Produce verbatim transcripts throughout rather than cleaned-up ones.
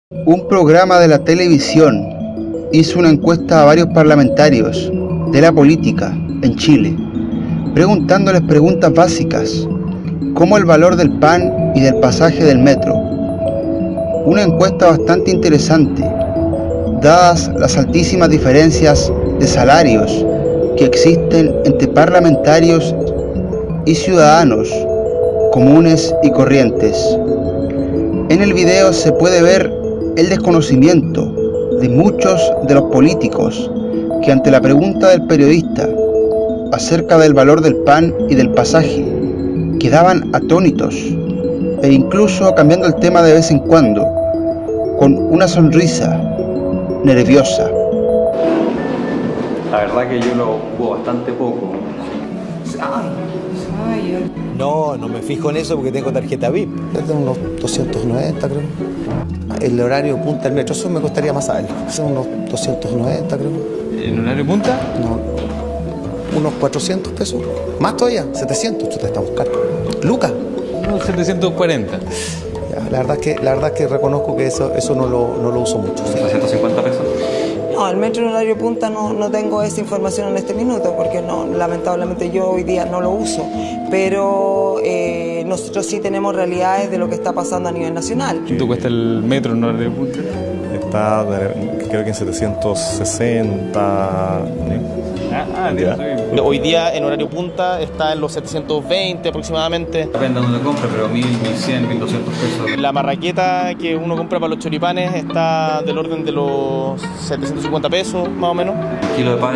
Un programa de la televisión hizo una encuesta a varios parlamentarios de la política en Chile, preguntándoles preguntas básicas, como el valor del pan y del pasaje del metro. Una encuesta bastante interesante, dadas las altísimas diferencias de salarios que existen entre parlamentarios y ciudadanos comunes y corrientes. En el video se puede ver el desconocimiento de muchos de los políticos que ante la pregunta del periodista acerca del valor del pan y del pasaje quedaban atónitos e incluso cambiando el tema de vez en cuando con una sonrisa nerviosa. La verdad que yo lo ocupo bastante poco. No, no me fijo en eso porque tengo tarjeta V I P. Desde unos doscientos noventa, creo. El horario punta del metro, eso me costaría más saberlo. Son unos doscientos noventa, creo. ¿En horario punta? No, unos cuatrocientos pesos. Más todavía, setecientos, chuta, estamos caros. Lucas. No, setecientos cuarenta. Ya, la verdad es que, la verdad es que reconozco que eso, eso no, lo, no lo uso mucho. ¿trescientos cincuenta pesos? No, el metro en horario punta no, no tengo esa información en este minuto porque no, lamentablemente yo hoy día no lo uso, pero eh, nosotros sí tenemos realidades de lo que está pasando a nivel nacional. ¿Cuánto cuesta el metro en horario punta? Está, creo que en setecientos sesenta. Ah, ah, ya. Hoy día en horario punta está en los setecientos veinte aproximadamente. Depende de dónde compre, pero mil, mil cien, mil doscientos pesos. La marraqueta que uno compra para los choripanes está del orden de los setecientos cincuenta pesos, más o menos. Un kilo de pan,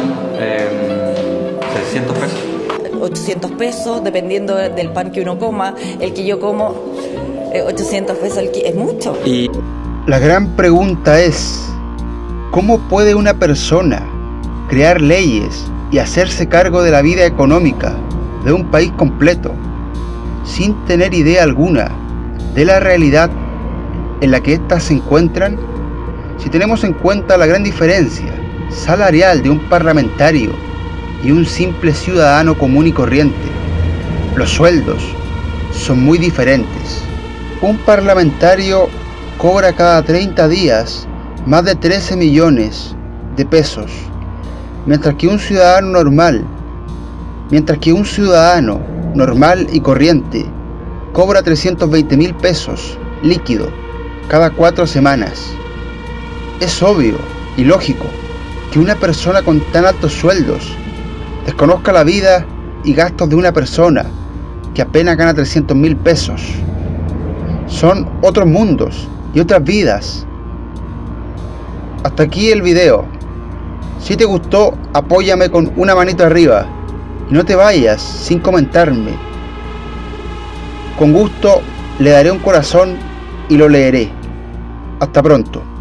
eh, seiscientos pesos. ochocientos pesos, dependiendo del pan que uno coma. El que yo como, eh, ochocientos pesos el ki- es mucho. Y la gran pregunta es, ¿cómo puede una persona crear leyes y hacerse cargo de la vida económica de un país completo sin tener idea alguna de la realidad en la que éstas se encuentran? Si tenemos en cuenta la gran diferencia salarial de un parlamentario y un simple ciudadano común y corriente, los sueldos son muy diferentes. Un parlamentario cobra cada treinta días más de trece millones de pesos, mientras que un ciudadano normal, mientras que un ciudadano normal y corriente cobra trescientos veinte mil pesos líquido cada cuatro semanas. Es obvio y lógico que una persona con tan altos sueldos desconozca la vida y gastos de una persona que apenas gana trescientos mil pesos. Son otros mundos y otras vidas. Hasta aquí el video. Si te gustó, apóyame con una manito arriba y no te vayas sin comentarme. Con gusto le daré un corazón y lo leeré. Hasta pronto.